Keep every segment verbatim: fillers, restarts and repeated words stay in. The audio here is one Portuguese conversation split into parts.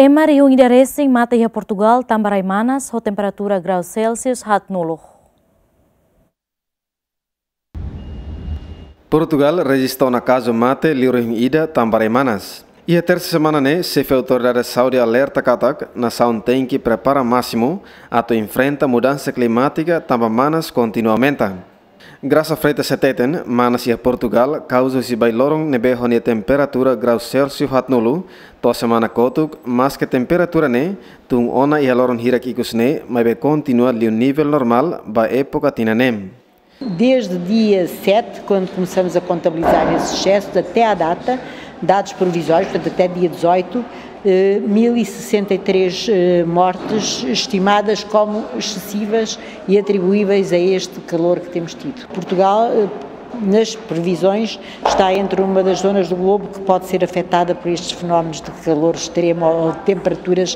Ema riung ida racing mata ia Portugal tambarai manas ho temperatura grau Celsius hat nulo. Portugal registrou na caso mate liuring ida tambarai manas. E a terça semana né, se a autoridade Saudi alerta katak na nação tem que prepara máximo ato enfrenta mudança climática tamba manas continuamente. Graças a freita seteten, manas ia Portugal causa se bailorong nebe honia temperatura grau Celsius hat nulo, to semana kotuk, mas que temperatura ne, tung ona ia lorong hirak ikus ne, mas be continua li um nível normal ba época tinanem. Desde dia sete, quando começamos a contabilizar esses excessos, até à data, dados provisórios, portanto até dia dezoito, mil e sessenta e três mortes estimadas como excessivas e atribuíveis a este calor que temos tido. Portugal, nas previsões, está entre uma das zonas do globo que pode ser afetada por estes fenómenos de calor extremo ou de temperaturas,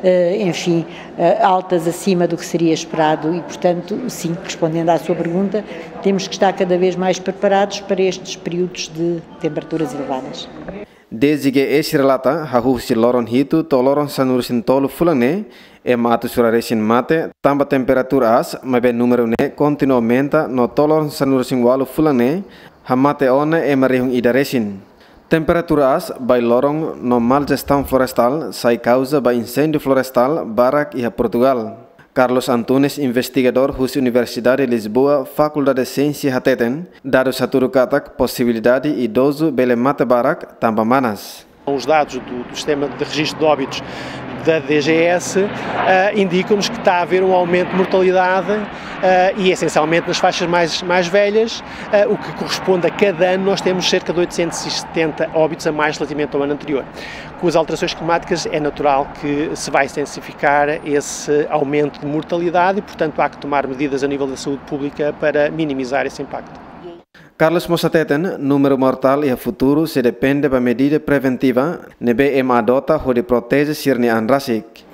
enfim, altas acima do que seria esperado e, portanto, sim, respondendo à sua pergunta, temos que estar cada vez mais preparados para estes períodos de temperaturas elevadas. Desde que esse relata, hahu si loron hitu to loron sanurusin tolu fulane, e matu suraresin mate, tamba temperatura as, mabe número ne continuamente no toloron sanurusin walu fulane, hamate one e marihung idaresin. Temperatura as, by lorong no mal gestão florestal, sai causa by incêndio florestal, barak e Portugal. Carlos Antunes, investigador da Universidade de Lisboa, Faculdade de Ciência Hateten, dados saturo katak possibilidade idoso bele mata barak tamba manas. Os dados do, do sistema de registro de óbitos da D G S uh, indicam-nos que está a haver um aumento de mortalidade uh, e essencialmente nas faixas mais, mais velhas, uh, o que corresponde a cada ano nós temos cerca de oitocentos e setenta óbitos a mais relativamente ao ano anterior. Com as alterações climáticas é natural que se vai intensificar esse aumento de mortalidade e, portanto, há que tomar medidas a nível da saúde pública para minimizar esse impacto. Carlos Mosateten, número mortal e a futuro se depende da medida preventiva, nebe ema adota ho de protege sirni anrasik.